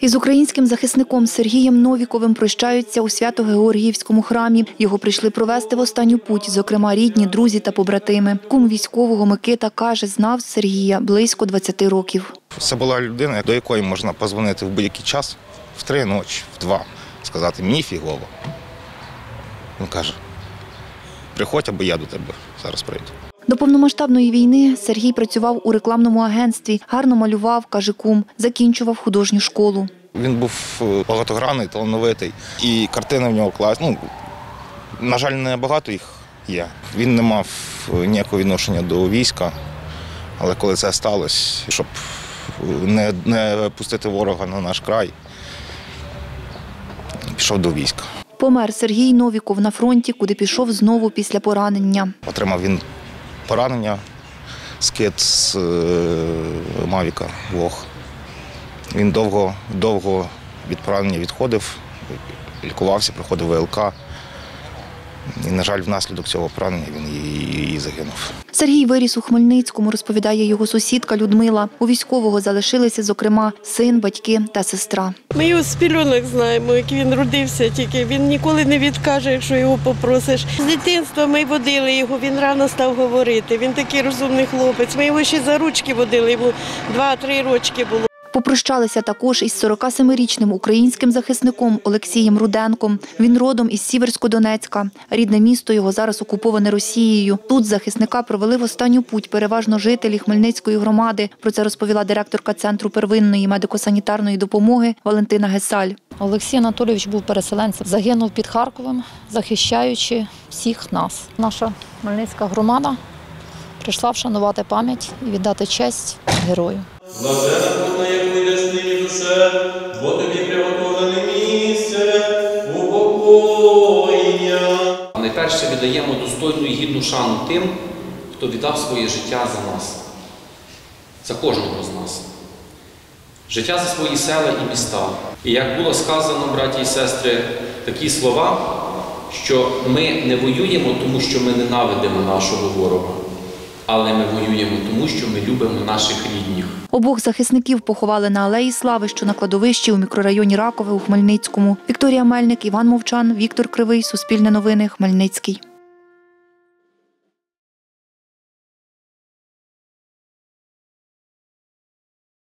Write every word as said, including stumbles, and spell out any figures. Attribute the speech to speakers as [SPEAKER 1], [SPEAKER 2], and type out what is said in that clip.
[SPEAKER 1] Із українським захисником Сергієм Новіковим прощаються у Свято-Георгіївському храмі. Його прийшли провести в останню путь, зокрема рідні, друзі та побратими. Кум військового Микита каже, знав Сергія близько двадцяти років.
[SPEAKER 2] Це була людина, до якої можна подзвонити в будь-який час, в три ночі, в два, сказати «мені фігово». Він каже, приходь або я до тебе зараз прийду.
[SPEAKER 1] До повномасштабної війни Сергій працював у рекламному агентстві, гарно малював, каже кум, закінчував художню школу.
[SPEAKER 2] Він був багатогранний, талановитий, і картини в нього класні. Ну, на жаль, не багато їх є. Він не мав ніякого відношення до війська, але коли це сталося, щоб не, не пустити ворога на наш край, пішов до війська.
[SPEAKER 1] Помер Сергій Новіков на фронті, куди пішов знову після поранення.
[SPEAKER 2] Отримав він поранення, скид з Мавіка, Вог. Він довго, довго від поранення відходив, лікувався, проходив ВЛК. І, на жаль, внаслідок цього поранення він і, і загинув.
[SPEAKER 1] Сергій виріс у Хмельницькому, розповідає його сусідка Людмила. У військового залишилися, зокрема, син, батьки та сестра.
[SPEAKER 3] Ми його з пільонок знаємо, як він родився, тільки він ніколи не відкаже, якщо його попросиш. З дитинства ми водили його, він рано став говорити. Він такий розумний хлопець. Ми його ще за ручки водили, йому два-три рочки було.
[SPEAKER 1] Попрощалися також із сорокасемирічним українським захисником Олексієм Руденком. Він родом із Сіверсько-Донецька. Рідне місто його зараз окуповане Росією. Тут захисника провели в останню путь переважно жителі Хмельницької громади. Про це розповіла директорка Центру первинної медико-санітарної допомоги Валентина Гесаль.
[SPEAKER 4] Олексій Анатолійович був переселенцем. Загинув під Харковом, захищаючи всіх нас. Наша Хмельницька громада прийшла вшанувати пам'ять і віддати честь герою.
[SPEAKER 5] Блажена путь, на яку йдеш нині, душе, бо тобі приготовлене місце упокоєння.
[SPEAKER 6] Найперше віддаємо достойну і гідну шану тим, хто віддав своє життя за нас, за кожного з нас. Життя за свої села і міста. І як було сказано, браті і сестри, такі слова, що ми не воюємо, тому що ми ненавидимо нашого ворога. Але ми воюємо тому, що ми любимо наших рідних.
[SPEAKER 1] Обох захисників поховали на Алеї Слави, що на кладовищі у мікрорайоні Ракове у Хмельницькому. Вікторія Мельник, Іван Мовчан, Віктор Кривий, Суспільне новини, Хмельницький.